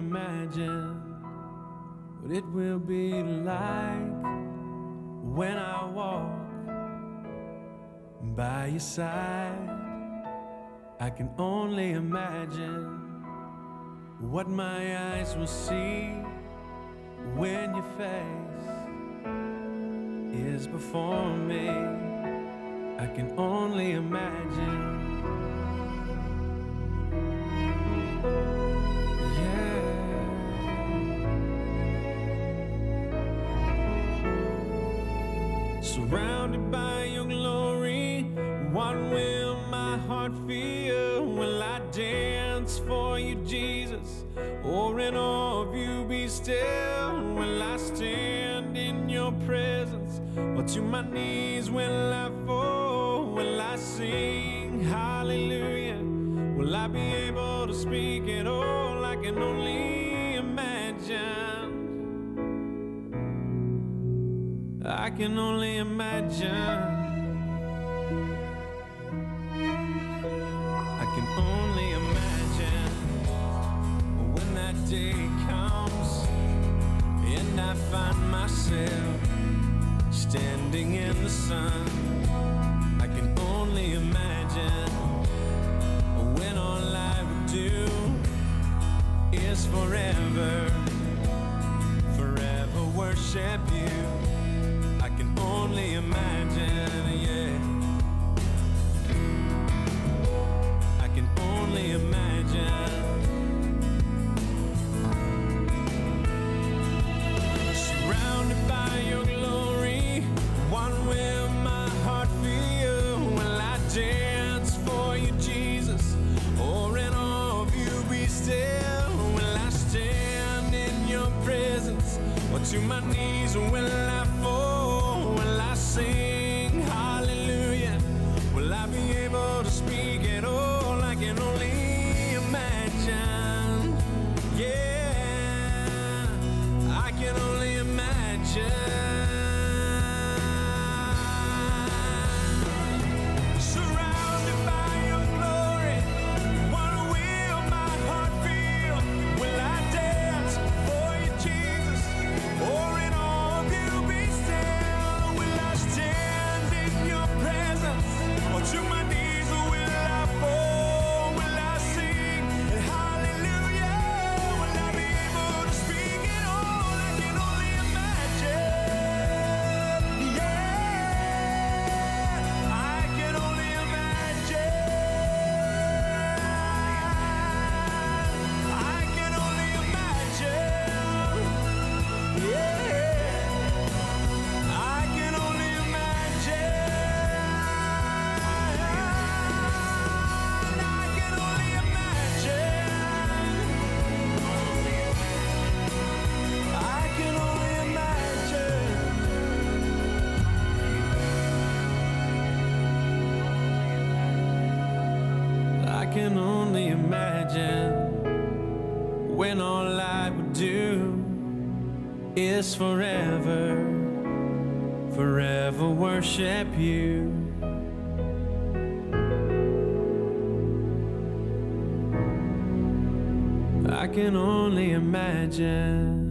imagine what it will be like when I walk by your side. I can only imagine what my eyes will see when your face is before me. I can only imagine. Surrounded by your glory, what will my heart feel? Will I dance for you, Jesus? Or in awe of you be still? Will I stand in your presence? Or to my knees will I fall? Will I sing hallelujah? Will I be able to speak at all? I can only imagine. I can only imagine. I can only imagine when that day comes and I find myself standing in the sun. I can only imagine when all I would do is forever, forever worship you. I can only imagine, yeah. I can only imagine. Surrounded by your glory, what will my heart feel? Will I dance for you, Jesus? Or in awe of you be still? Will I stand in your presence? Or to my knees will I fall? Will I sing hallelujah? Will I be able to speak at all? I can only imagine. Yeah, I can only imagine. I can only imagine when all I would do is forever, forever worship you. I can only imagine.